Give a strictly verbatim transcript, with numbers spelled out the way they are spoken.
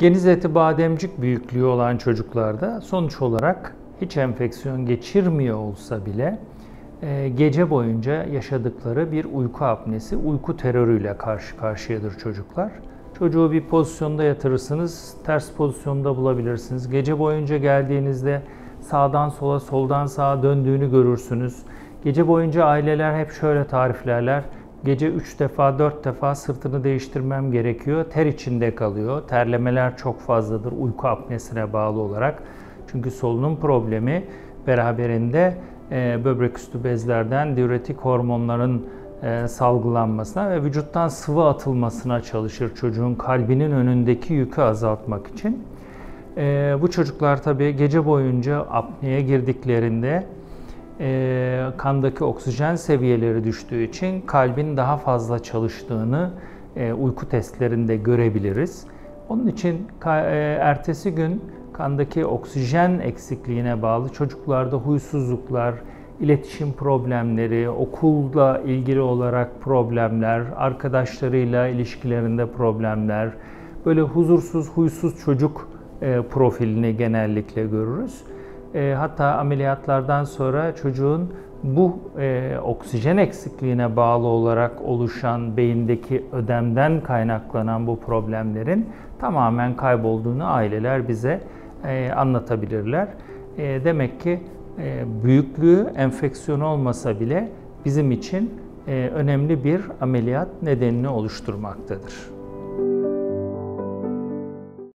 Geniz eti bademcik büyüklüğü olan çocuklarda sonuç olarak hiç enfeksiyon geçirmiyor olsa bile e, gece boyunca yaşadıkları bir uyku apnesi, uyku terörüyle karşı karşıyadır çocuklar. Çocuğu bir pozisyonda yatırırsınız, ters pozisyonda bulabilirsiniz. Gece boyunca geldiğinizde sağdan sola, soldan sağa döndüğünü görürsünüz. Gece boyunca aileler hep şöyle tariflerler. Gece üç defa, dört defa sırtını değiştirmem gerekiyor. Ter içinde kalıyor. Terlemeler çok fazladır uyku apnesine bağlı olarak. Çünkü solunum problemi beraberinde e, böbrek üstü bezlerden diüretik hormonların e, salgılanmasına ve vücuttan sıvı atılmasına çalışır çocuğun kalbinin önündeki yükü azaltmak için. E, bu çocuklar tabii gece boyunca apneye girdiklerinde E, kandaki oksijen seviyeleri düştüğü için kalbin daha fazla çalıştığını e, uyku testlerinde görebiliriz. Onun için e, ertesi gün kandaki oksijen eksikliğine bağlı çocuklarda huysuzluklar, iletişim problemleri, okulla ilgili olarak problemler, arkadaşlarıyla ilişkilerinde problemler, böyle huzursuz, huysuz çocuk e, profilini genellikle görürüz. E, hatta ameliyatlardan sonra çocuğun bu e, oksijen eksikliğine bağlı olarak oluşan beyindeki ödemden kaynaklanan bu problemlerin tamamen kaybolduğunu aileler bize e, anlatabilirler. E, demek ki e, büyüklüğü enfeksiyon olmasa bile bizim için e, önemli bir ameliyat nedenini oluşturmaktadır.